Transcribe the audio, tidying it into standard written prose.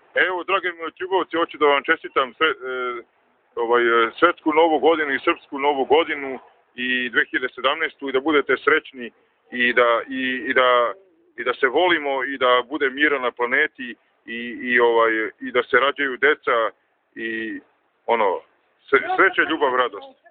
Evo, dragi moji ljubavci, hoću da vam čestitam svetsku novu godinu i srpsku novu godinu i 2017. i da budete srećni i da se volimo i da bude mira na planeti i da se rađaju deca i sreća, ljubav, radost.